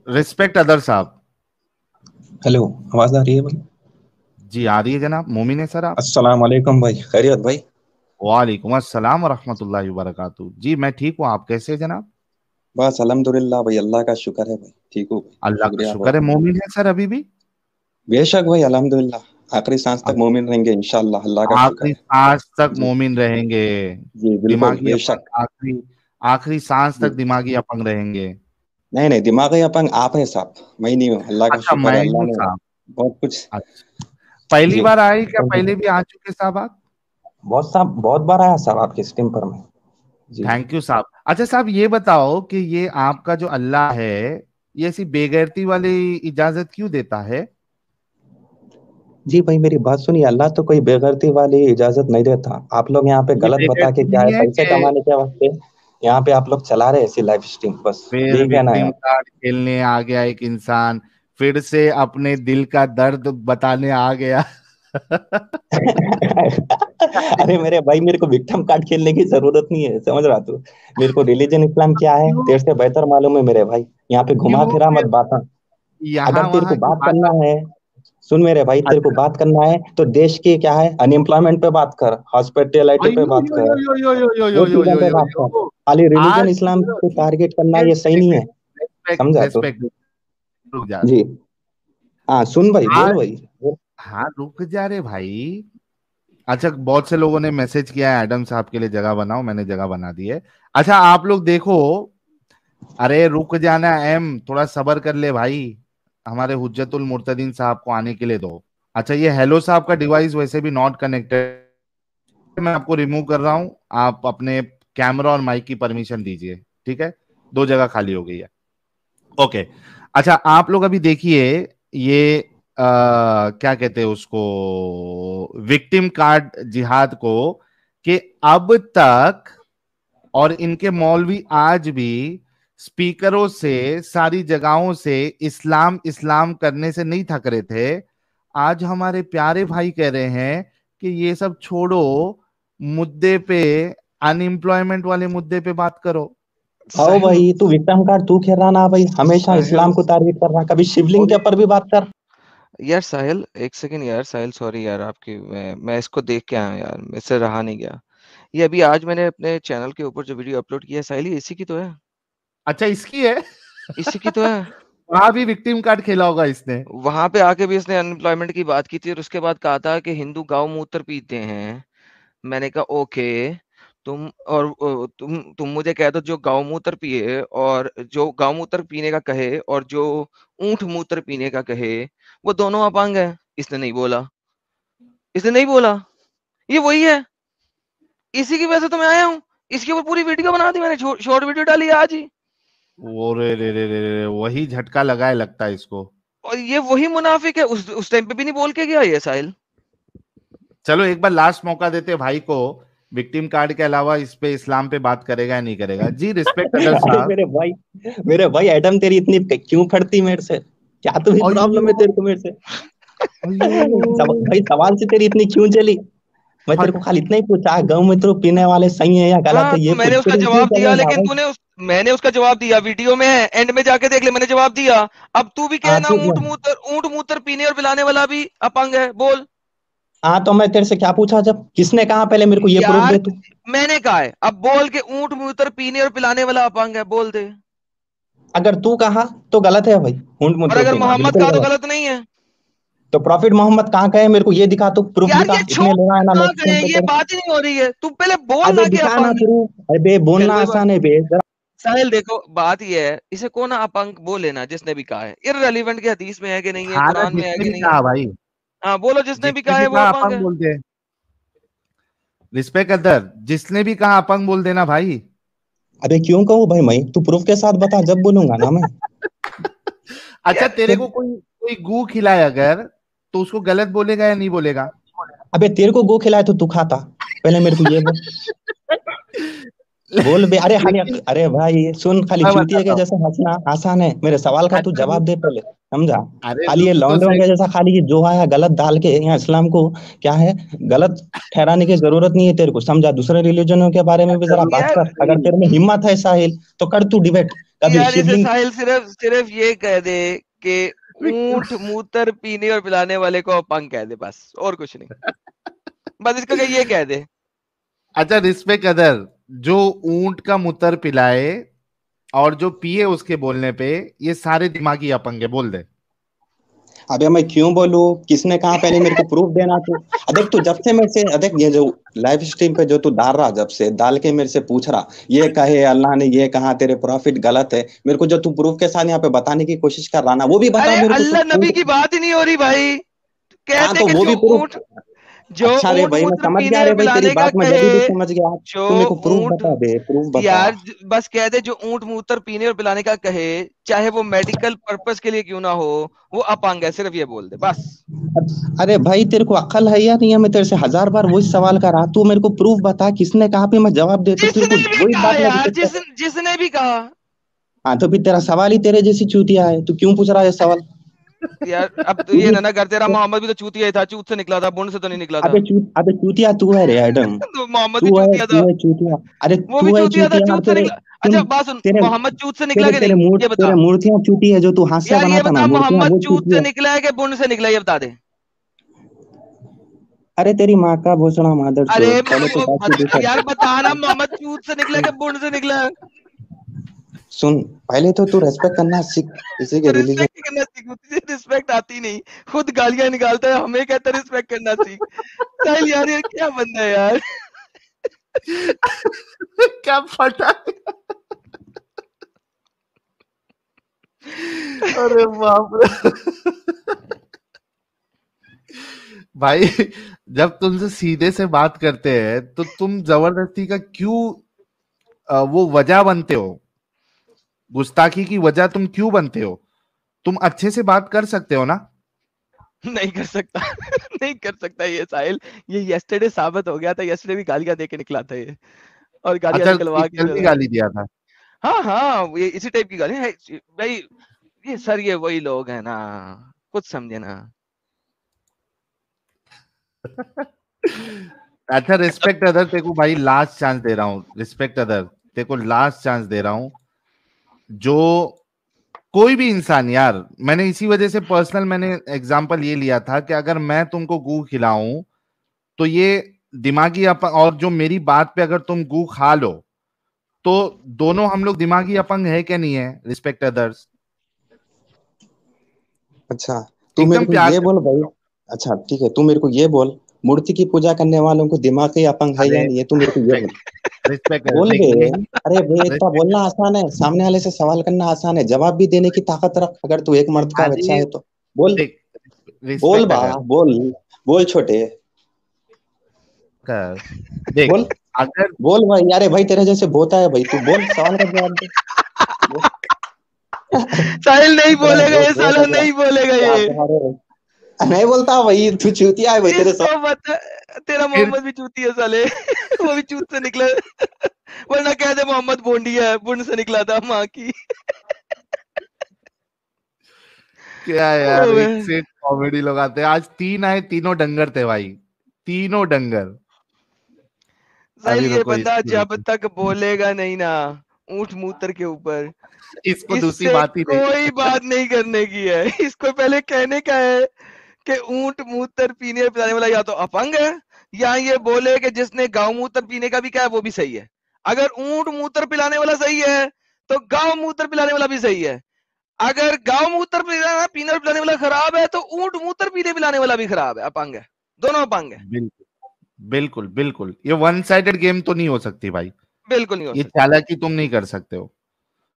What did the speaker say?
Respect other साहब। Hello, आवाज आ रही है भाई? जी आ रही है जनाब। मोमिन है सर आप? अस्सलाम वालेकुम भाई, खैरियत भाई? वालेकुम अस्सलाम रहमतुल्लाहि व बरकातहू। जी मैं ठीक हूँ, आप कैसे हैं जनाब? बस अल्हम्दुलिल्लाह भाई, अल्लाह का शुक्र है भाई, ठीक हूँ भाई, अल्लाह का शुक्रिया शुक्र बहुत। है। मोमिन है सर अभी भी? बेशक भाई, अल्हम्दुलिल्लाह आखिरी सांस तक मोमिन रहेंगे इंशाअल्लाह, अल्लाह का शुक्र आखिरी है। सांस तक जी मोमिन रहेंगे। जी बिल्कुल, दिमागी बेशक। अपंग आखिरी आखिरी सांस तक जी दिमागी अपंग रहेंगे। नहीं नहीं, दिमागी अपंग आप है साहब, मैं नहीं हूँ, अल्लाह का अच्छा शुक्र है, मैं अल्लाह हूँ ने साहब। बहुत कुछ। अच्छा, पहली जी बार आए क्या? थैंक यू पहले साहब। भी आ चुके साहब आप? बहुत साहब, बहुत बार आया साहब आपके स्टीम पर मैं। जी थैंक यू साहब। अच्छा साहब ये बताओ कि ये आपका जो अल्लाह है, ये ऐसी बेगैरती वाली इजाजत क्यों देता है? जी भाई, मेरी बात सुनिए, अल्लाह तो कोई बेगैरती वाली इजाजत नहीं देता। आप लोग यहाँ पे ये गलत बता के बेगैरती क्या है, नहीं है पैसे कि कमाने के वास्ते यहाँ पे आप लोग चला रहे ऐसी लाइव स्ट्रीम, बस फिर यही कहना है विक्टिम आप। कार्ड खेलने आ गया एक इंसान, फिर से अपने दिल का दर्द बताने आ गया। अरे मेरे भाई, मेरे को विक्टिम कार्ड खेलने की जरूरत नहीं है, समझ रहा तू? मेरे को रिलीजन इस्लाम क्या है क्यों? तेरे से बेहतर मालूम है मेरे भाई। यहाँ पे घुमा क्यों फिरा मत फिर बात। यहाँ अगर तेरे को वहां की बात बात? करना है, सुन मेरे भाई, तेरे को अच्छा। बात करना है तो देश की क्या है, अनएम्प्लॉयमेंट पे बात कर, हॉस्पिटैलिटी पे अयो बात यो कर, यो यो यो यो यो वो यो चीजों यो पे यो बात कर। यो खाली रिलीजन आज इस्लाम को टारगेट करना ये सही नहीं है। रिस्पेक्ट समझा तू? रिस्पेक्ट। रुक जा। जी हाँ, सुन भाई, बोल आज भाई। हाँ रुक जा रे भाई। अच्छा बहुत से लोगों ने मैसेज किया है एडम साहब के लिए जगह बनाओ, मैंने जगह बना दी है। अच्छा आप लोग देखो। अरे रुक जाना एम, थोड़ा सबर कर ले भाई। हमारे हुज्जतुल मुर्तदीन साहब को आने के लिए दो। अच्छा ये हेलो साहब का डिवाइस वैसे भी नॉट कनेक्टेड, मैं आपको रिमूव कर रहा हूं। आप अपने कैमरा और माइक की परमिशन दीजिए। ठीक है, दो जगह खाली हो गई है। ओके। अच्छा आप लोग अभी देखिए ये क्या कहते हैं उसको, विक्टिम कार्ड जिहाद को, कि अब तक और इनके मौलवी आज भी स्पीकरों से सारी जगहों से इस्लाम इस्लाम करने से नहीं थक रहे थे। आज हमारे प्यारे भाई कह रहे हैं कि ये सब छोड़ो, मुद्दे पे, अनएम्प्लॉयमेंट वाले मुद्दे पे बात करो। आओ साहिल। भाई, तू विक्रम कार्ड तू खेल रहा ना भाई, हमेशा साहिल। इस्लाम को टारगेट कर रहा, कभी शिवलिंग के ऊपर भी बात कर। यार साहिल, एक सेकंड यार साहिल, सॉरी यार आपकी, मैं इसको देख के आया यार, मेरे से रहा नहीं गया। ये अभी आज मैंने अपने चैनल के ऊपर जो वीडियो अपलोड किया है साहिल, ये इसी की तो है। अच्छा इसकी है। इसी की तो है। वहां भी विक्टिम कार्ड खेला होगा इसने। वहां पे आके भी इसने अनएम्प्लॉयमेंट की बात की थी और उसके बाद कहा था कि हिंदू गांव मूत्र पीते हैं। मैंने कहा ओके। तुम मुझे कह दो, जो गौमूत्र पिए और जो गौमूत्र पीने का कहे और जो ऊंट मूत्र पीने का कहे, वो दोनों अपंग है। इसने नहीं बोला। इसने नहीं बोला। ये वही है। इसी की वजह से तो मैं आया हूँ। इसके ऊपर पूरी वीडियो बना दी मैंने, शॉर्ट वीडियो डाली है आज ही। वो रे, वही झटका लगा है लगता है इसको। और ये वही मुनाफिक है, उस टाइम पे भी नहीं बोल के गया ये साहिल। चलो एक बार लास्ट मौका देते भाई को। विक्टिम कार्ड के अलावा इस पे इस्लाम पे बात करेगा या नहीं करेगा? जी रिस्पेक्ट अदर अरे साहब। मेरे भाई एडम, तेरी इतनी क्यों फटती मेरे से? क्या तुम्हें प्रॉब्लम अयो है तेरे को मेरे से? अयो। भाई सवाल से तेरी इतनी क्यों चली? मैं तेरे को हट। खाली इतना ही पूछा, गौ मूत्र पीने वाले सही है या गलत हाँ है, तो ये मैंने पूछ, उसका तेरी इतनी जवाब दिया, चलेगा लेकिन भाई? मैंने उसका जवाब दिया, वीडियो में है, एंड में जाके देख ले, मैंने जवाब दिया। अब तू भी हाँ कहना, तू ऊंट मूत्र पीने और पिलाने वाला भी अपंग है, बोल। हाँ, तो मैं तेरे से क्या पूछा, जब किसने कहा, पहले मेरे को ये प्रूफ यार दे तू। मैंने कहा है, अब बोल के ऊंट मूत्र पीने और पिलाने वाला अपंग है, बोल दे। अगर तू कहा तो गलत है भाई, ऊंट और मूत्र अगर पीना मोहम्मद बिल्कुल कहा तो गलत। गलत नहीं है। तो प्रॉफिट मोहम्मद कहाँ कहे, मेरे को ये दिखा, तू प्रूफ यार दिखा, ये इतने छोड़, लोग आए ना कहाँ नेक्स्ट गए, पे ये तेरे। बात ही नहीं हो रही है, तू पहले बोल अबे ना कि दिखा ना अपंग है। प्रूफ, अबे फिर बोलना वही बात। आसान है बे जरा। साहिल देखो, बात ये है, इसे कौन अपंग बोले ना, जिसने भी कहा है, इररिलेवेंट के हदीस में है कि नहीं है, हाँ ना, कुरान में है जिसने कि भी नहीं है। कहा भाई। हाँ बोलो, जिसने भी जिसने कहा भी है वो कहा अपंग अपंग है। बोलते हैं। रिस्पेक्ट अदर, जिसने भी कहा अपंग बोल देना भाई। अबे क्यों कहूँ भाई, मैं तू प्रूफ के साथ बता, जब बोलूंगा ना मैं। अच्छा यार तेरे को कोई कोई गू खिलाए अगर, तो उसको गलत बोलेगा या नहीं बोलेगा? अबे तेरे को गो खिलाए तो तू खाता? पहले मेरे को ये बोल। बोल बे, अरे हानि, लेकिन अरे भाई सुन, खाली मैं चूतिया के बताता हूँ। जैसे हंसना आसान है, मेरे सवाल का तू अच्छा जवाब दे पहले, समझा? अरे खाली ये रुक तो लौंडों सही। के जैसा खाली ये जो आया गलत डाल के यहाँ इस्लाम को क्या है, गलत ठहराने की जरूरत नहीं है तेरे को, समझा? दूसरे रिलीजनों के बारे में भी जरा जरूर बात यार कर, अगर नहीं। तेरे में हिम्मत है साहिल तो कर तू डिबेट। कभी यार इसे शिवलिंग साहिल सिर्फ ये कह दे कि ऊंट मूत्र पीने और पिलाने वाले को अपंग कह दे, बस और कुछ नहीं, बस इसको क्या ये कह दे। अच्छा रिस्पेक्ट अदर, जो ऊंट का मूत्र पिलाए और जो पिए उसके बोलने पे, ये सारे दिमागी अपंग है, बोल दे। अबे मैं क्यों बोलूं? किसने कहा? पहले मेरे को प्रूफ देना तू। देख तू जब से मेरे से देख ये जो लाइव स्ट्रीम पे जो तू डाल रहा, जब से डाल के मेरे से पूछ रहा ये कहे अल्लाह ने ये कहा तेरे प्रॉफिट गलत है, मेरे को जो तू प्रूफ के साथ यहाँ पे बताने की कोशिश कर रहा ना, वो भी बता अरे मेरे को। अल्लाह तू नबी ऊँट की बात ही नहीं हो रही भाई, हाँ कहते तो कि वो भी प्रूफ। जो अच्छा रे ऊंट भाई मैं मूत्र समझ गया पीने रे और भाई, तेरी पिलाने का बात मैं जल्दी भी कहे, समझ गया। जो तू मेरे को प्रूफ ऊंट बता दे, प्रूफ बता। यार बस कह दे जो ऊंट मूत्र पीने और पिलाने का कहे, चाहे वो मेडिकल पर्पस के लिए क्यों ना हो, वो अपंग है, सिर्फ ये बोल दे बस। अरे भाई तेरे को अक्ल है या नहीं है? मैं तेरे से 1000 बार वही सवाल कर रहा, तू मेरे को प्रूफ बता किसने कहा पे मैं जवाब दे, तो तेरे को जिसने भी वही कहा बात मैं यार, रिपीट कर। जिसने भी कहा। हाँ तो फिर तेरा सवाल ही तेरे जैसी चूतिया है, तू क्यों पूछ रहा है सवाल? यार अब तो तू ये भी ना कर, तेरा मोहम्मद भी तो चूतिया ही था, चूत से निकला था, बुंड से तो नहीं निकला था। अबे चूतिया तू है रे एडम। तो मोहम्मद भी चूतिया था, तू है चूतिया। अरे वो भी तू है चूतिया था, चूतिया और चूत से तेरे निकला। तुम अच्छा बात सुन, तेरे मोहम्मद चूत से निकला कि तेरे नहीं, ये बता। मूर्तियां चूती है, जो तू हास्य यार ये बनाता ना बता, मूर्तियां, मोहम्मद वो चूत चूती से है। निकला है कि बुंड से निकला है, ये बता दे। अरे तेरी माँ का भोसड़ा मादर अरे चोद, पहले तो बात की दूसरा। यार बता ना, मोहम्मद चूत से निकला है कि बुंड से निकला है। सुन, पहले तो तू रेस्पेक्ट करना सीख किसी के रिलीजन। रिस्पेक्ट करना सीख, तुझे रिस्पेक्ट आती नहीं, खुद गालियां निकालता है, हमें कहता है रिस्पेक्ट करना सीख। साहिल यार ये क्या बंदा है यार। क्या फटा। अरे बाप रे। भाई जब तुमसे सीधे से बात करते हैं तो तुम जबरदस्ती का क्यों वो वजह बनते हो? गुस्ताखी की वजह तुम क्यों बनते हो? तुम अच्छे से बात कर सकते हो ना? नहीं कर सकता। नहीं कर सकता ये साहिल, ये यस्टरडे साबित हो गया था, यस्टरडे भी गालियां दे के निकला था ये, और गालियां अच्छा निकलवा के जल्दी गाली दिया था। हाँ हाँ, ये इसी टाइप की गाली है भाई। ये सर ये वही लोग हैं ना, कुछ समझे ना। अच्छा रिस्पेक्ट अदर, तेरे को भाई लास्ट चांस दे रहा हूँ, रिस्पेक्ट अदर तेरे को लास्ट चांस दे रहा हूँ। जो कोई भी इंसान यार, मैंने इसी वजह से पर्सनल मैंने एग्जांपल ये लिया था कि अगर मैं तुमको गू खिलाऊं तो ये दिमागी अपंग, और जो मेरी बात पे अगर तुम गू खा लो तो दोनों हम लोग दिमागी अपंग है क्या नहीं है? Respect others. अच्छा तू मेरे एकदम को प्यार ये से बोल भाई। बोल रहा हूं। अच्छा ठीक है, तू मेरे को ये बोल, मूर्ति की पूजा करने वालों को दिमाग ही अपंग है या अरे नहीं है? तू मेरे को ये बोल। रिस्पेक्ट बोल देख बे। यही अरे बे, इतना रिस्पेक्ट बोलना आसान है, सामने वाले से सवाल करना आसान है, जवाब भी देने की ताकत रख अगर तू एक मर्द का बच्चा अरे है तो। बोल। देख बोल रिस्पेक्ट बा। अगर बोल। बोल छोटे। कर देख बोल। अगर बोल भाई, यारे भाई तेरे जैसे बोता है भाई, तू बोल सवाल का जवाब दे। बोल। साहिल नहीं तेरा बोलेगा ये, बहुत साला अगला नहीं बोलेगा क्या ये। तुम्हारे। नहीं बोलता भाई, तू चूतिया है भाई, तेरे इसको बता, तेरा फिर मोहम्मद भी चूती है साले। वो भी चूत से निकला। वरना कह दे मोहम्मद बोंडिया है, बुंड से निकला था माँ की। क्या यार, ओए, एक से कॉमेडी लोग आते हैं। आज 3 आए, तीनों डंगर थे भाई, तीनों डंगर। साहिल अभी ये रुको बंदा इसको जब देखो। तक बोलेगा नहीं ना ऊंट मूत्र के ऊपर, इसको दूसरी इससे बात ही नहीं। कोई बात नहीं करने की है। इसको पहले कहने का है कि ऊंट मूत्र पीने और पिलाने वाला या तो अपंग है, या ये बोले कि जिसने गांव मूत्र पीने का भी कहा है वो भी सही है। अगर ऊंट मूत्र पिलाने वाला सही है तो गांव मूत्र पिलाने वाला भी सही है। अगर गांव मूत्र पीने और पिलाने वाला खराब है तो ऊंट मूत्र पीने पिलाने वाला भी खराब है, अपंग है, दोनों अपंग है। बिल्कुल बिल्कुल बिल्कुल, ये वन साइडेड गेम तो नहीं हो सकती भाई, बिल्कुल नहीं हो ये सकती। चालाकी तुम नहीं कर सकते हो।